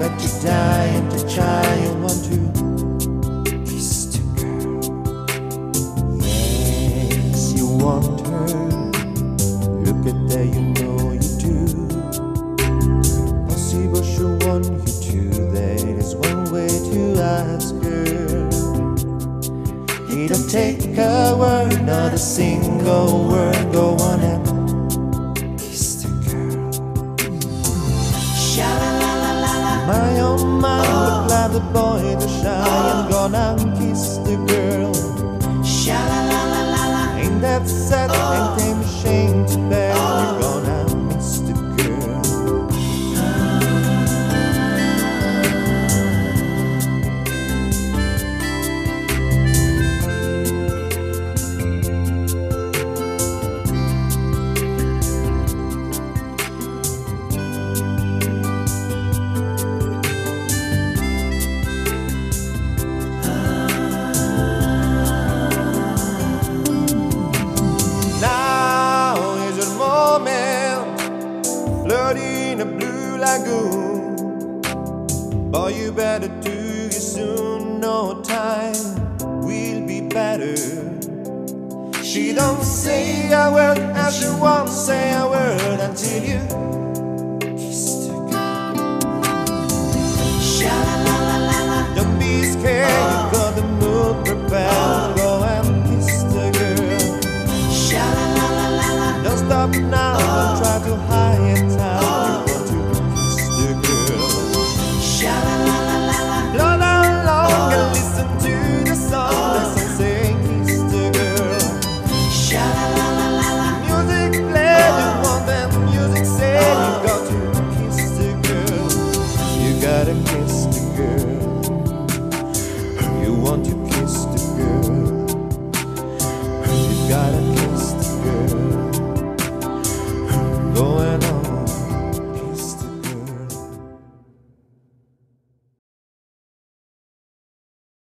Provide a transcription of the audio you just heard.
that you're dying to try and want to kiss the girl. Yes, you want her. Look at that, you know you do. Possible she'll want you to. There is one way to ask her. He don't take a word, not a single word. Go on and kiss the girl. Sha-la-la-la-la-la. My oh my, look like the boy that's shy. I'm gonna kiss the girl. Sha-la-la-la-la-la. Ain't that sad? Ain't them ashamed to bear? You're gonna miss the girl. In a blue lagoon, boy, you better do it soon. No time will be better. She don't say a word, and she won't say a word until you